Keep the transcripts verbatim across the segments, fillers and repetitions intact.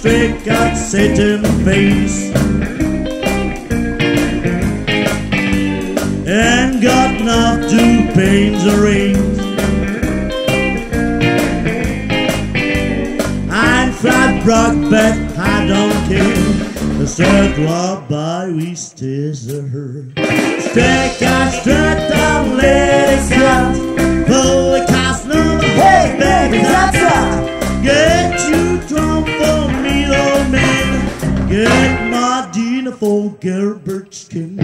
straight got set in the face, and got enough to paint the rings. I'm flat broke, but I don't care. The circle by we stays her. Straight got straight down, ladies got pull the cast number. Hey baby, that's right. Get you drunk for me, old man. Get my dinner for Gilbert Skin.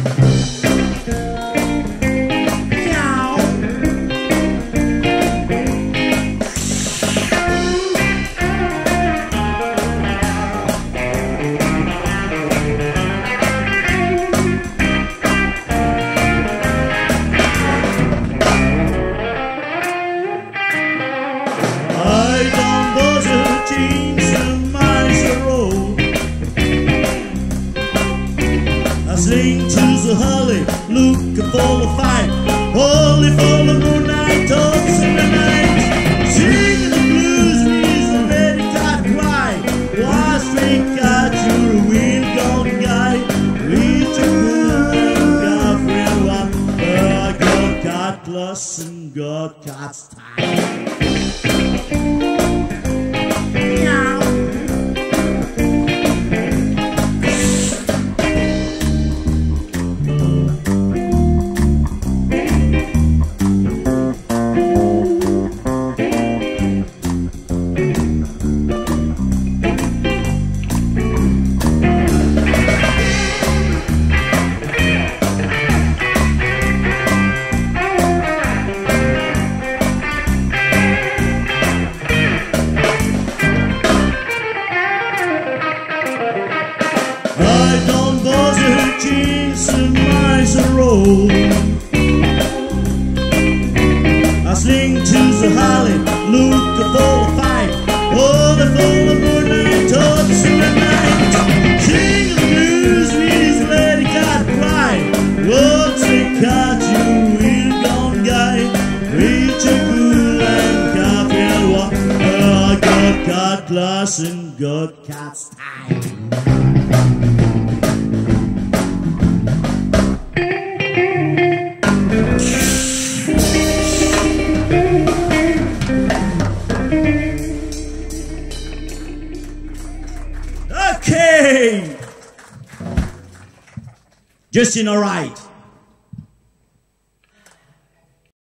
Sing to the holly, looking for the fight, holy for the moonlight, talks in the night. Singing the blues, reason the lady got cry. Why straight got you a wind gone guy? Reach a moon and got friend one, but God got lost and God got tired. Jeans and mice and roll. I sing to the holly, looking for a fight, holy for the moonlight, talks in the night. Sing the blues, reason lady got cry. What's it got you, weird gone guy? Reach a cool and coffee and walk. Oh, God got lost and God got tired. Okay, just in all right.